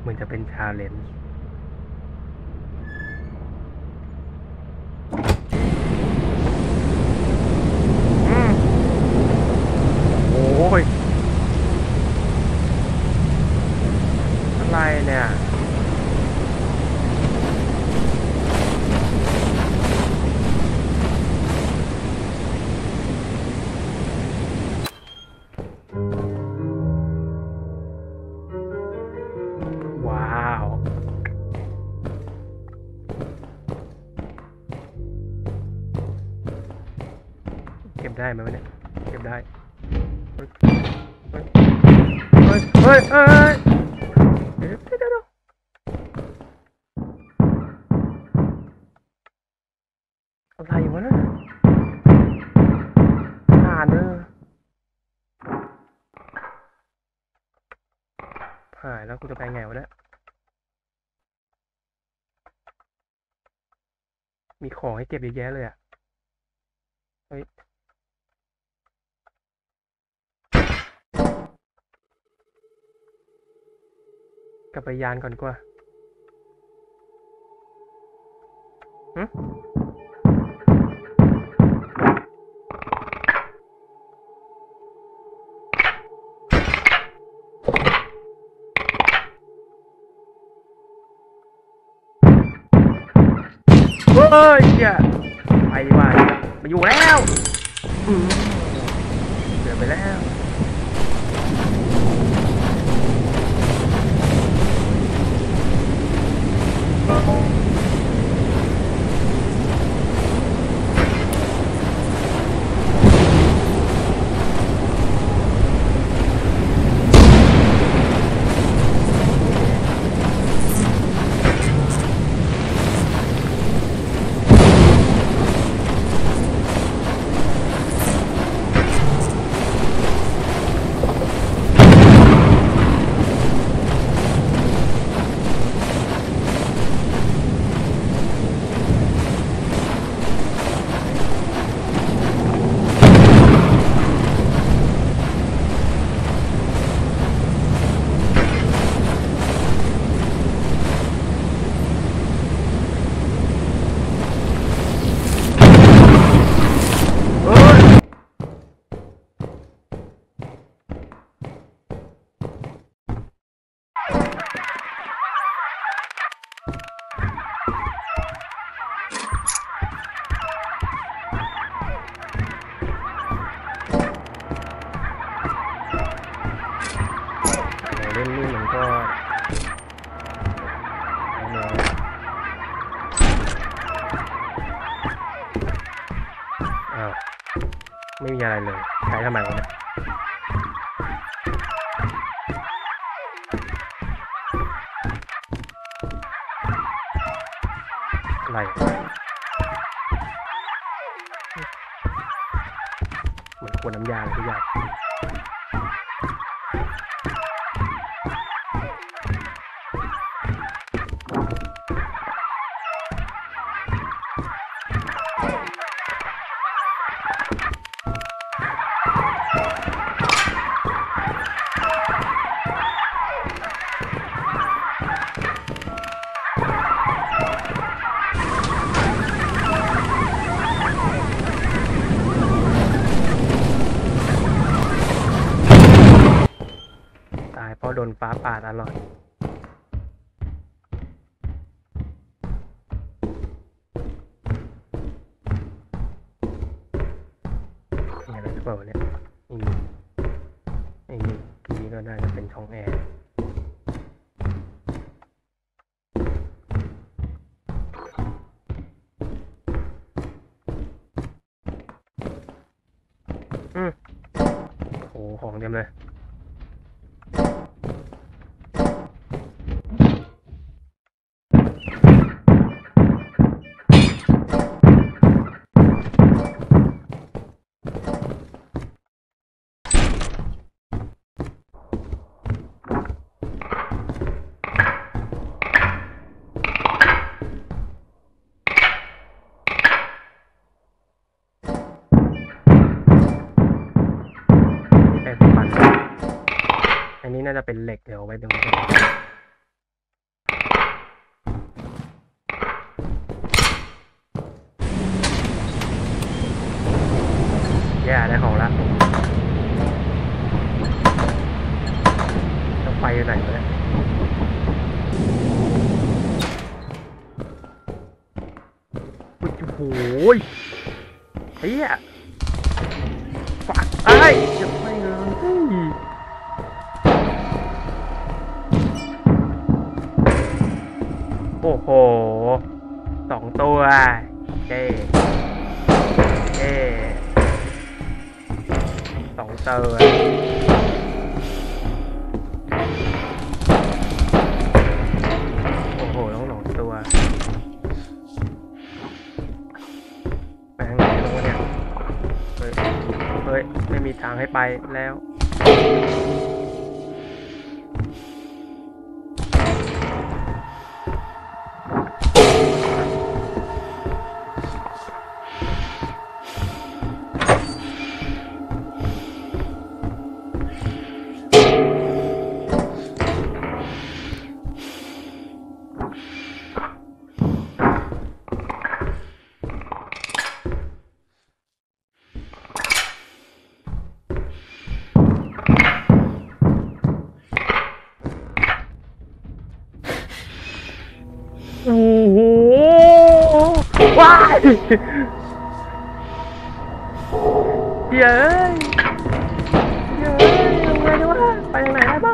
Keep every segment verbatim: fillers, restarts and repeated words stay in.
มือนจะเป็นชาเลนจ์โอ้ยอะไรเนี่ยว้าวเก็บได้ไหมวะเนี่ยเก็บได้เฮ้ยเฮ้ยเฮ้ยเฮ้ยเฮ้ยเดี๋ยวเดี๋ยวเดี๋ยวอะไรวะเนี่ยผ่านเนอะหายแล้วกูจะไปไงวะเนี่ยมีของให้เก็บเยอะแยะเลยอ่ะเฮ้ยกลับไปยานก่อนกว่าหึเฮ้ยเหี้ยไปดีกว่ามาอยู่แล้วอืมเดือดไปแล้วเล่นนี่มันก็อ้าวไม่มีอะไรเลยใช้ทำไมวะเนี่ยอะไรเหมือนขวดน้ำยาเลยทุกอย่างตายเพราะโดนฟ้าผ่าตลอดมีอะไรหรือเปล่าเนี่ยอืมไอ้นี่นี่ก็น่าจะเป็นช่องแอร์อืมโหของเต็มเลยนี่เป็นฟันอันนี้น่าจะเป็นเหล็กเดี๋ยวไว้ตรงนี้เฮียฝักไอ้จะไม่เลยโอ้โหสองตัวเจ๊เจ๊สองตัวโอ้โหต้องสองตัวไปทางไหนลงวะเนี่ยเฮ้ยเฮ้ยไม่มีทางให้ไปแล้วโอ้โหว้ายเย้ยเย้ยทำไงดีวะไปทางไหนได้บ้าง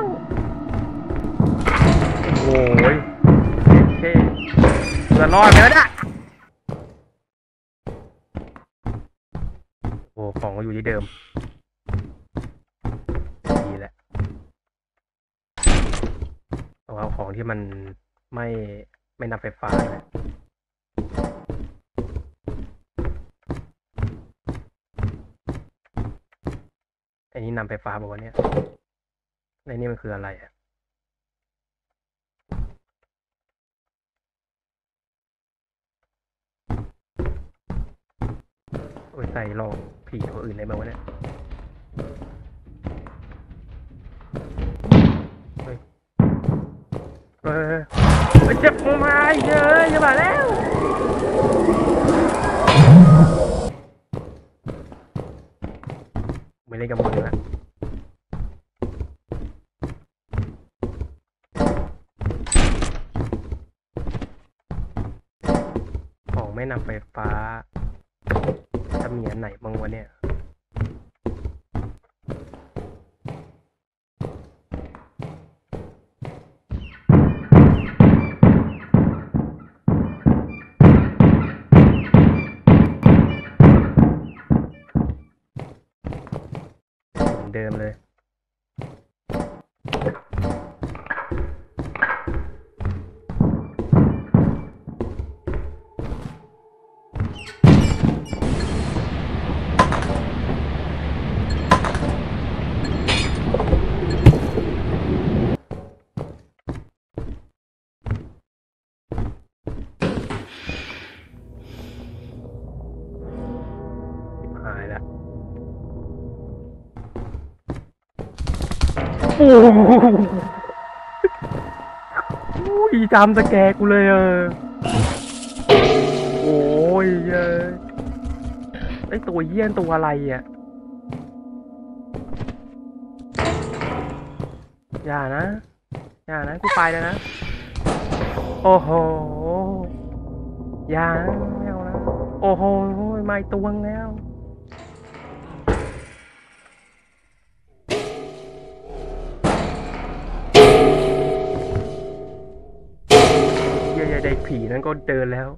โอ้ยโอเคเรือรอดไปแล้วนะโอ้ของก็อยู่ที่เดิมดีแหละต้องเอาของที่มันไม่ไม่นำไฟฟ้านะไอ้นี่นำไฟฟ้าบอกว่าเนี่ยในนี่มันคืออะไรอ่ะโอ้ยใส่หลอกผีตัวอื่นได้ไหมวะเนี่ยเฮ้ยเฮ้ยเจ็บมาเยอะจะมาแล้วไม่เล่นกับมือละของไม่นำไฟฟ้าจะมีอันไหนบ้างวะเนี่ยเดิมเลยหายแล้วโอ้โหจำสแกกูเลยเออโอ้ยเย้ยไอตัวเยี่ยนตัวอะไรอ่ะอย่านะอย่านะกูไปแล้วนะโอ้โหอย่าไม่เอานะโอ้โหไม่ตัวงแล้วเด็กผีนั้นก็เดินแล้ว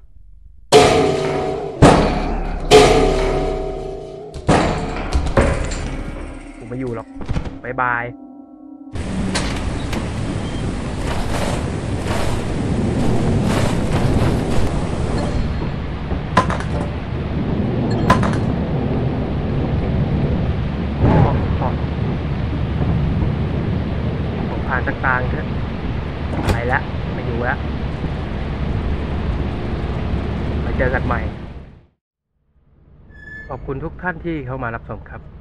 ผมไม่อยู่หรอกบายบายผมผ่านสักตางเถอะไปแล้วไม่อยู่แล้วเจอกันใหม่ขอบคุณทุกท่านที่เข้ามารับชมครับ